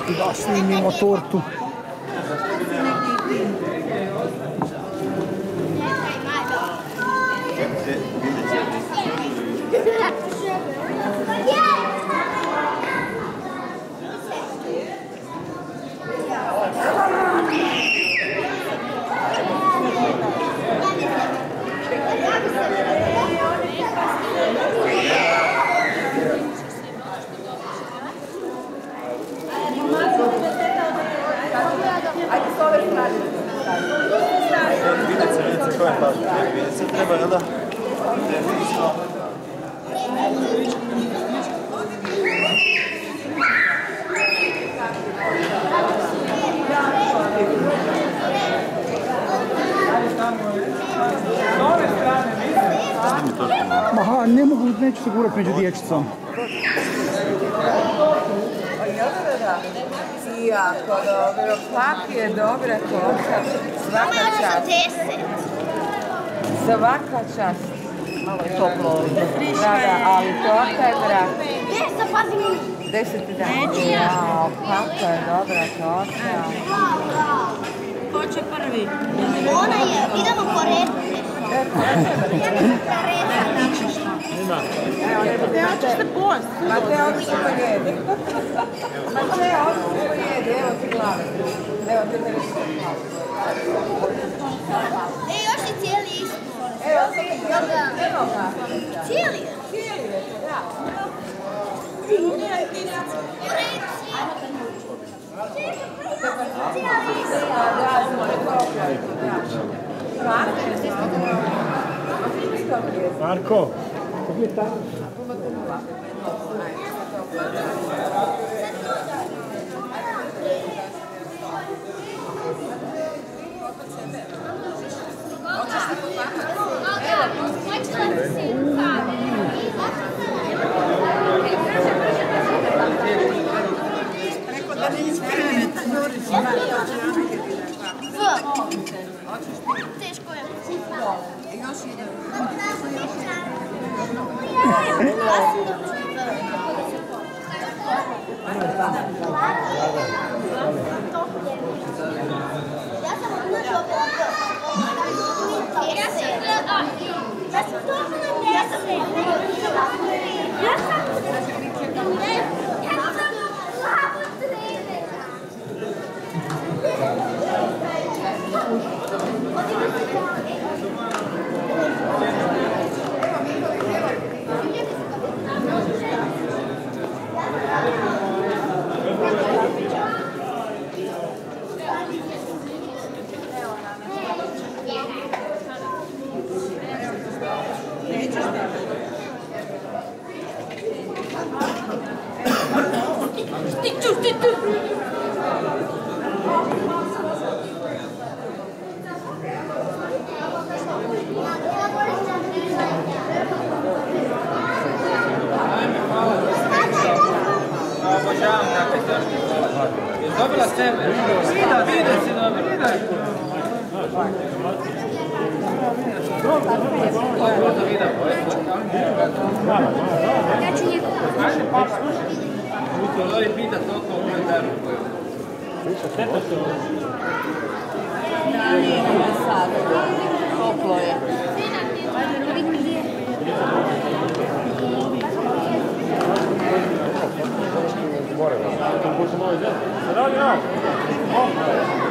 Da snimimo tortu. Vidjeti treba, jel da? Aha, ne mogu, neću se gurati među dječicom. Jako dobro, kak je dobra torta, svaka čast. Svaka čast. Malo je toplo ovdje. Da, ali torta je vrat. 10 dana. Jao, kakva je dobra torta. Ko će prvi? Ona je, idemo po redu. Hoćeš se post? Mateo, ovdje se pojede. Mateo, ovdje se pojede, evo ti glave. Evo ti mene što glave. Još je cijeli isto. Evo ga. Cijeli je? Cijeli je, da. Marko, kako je tamo? Rekao da ne iskrenete. Teško je. Još ide. Obožavam takve torte. Jesi dobila sebe? Vide si dobro. Lori pita toliko u komentaru. Da, nije sad. Toplo je. More, to počemo ovaj džet. Radi,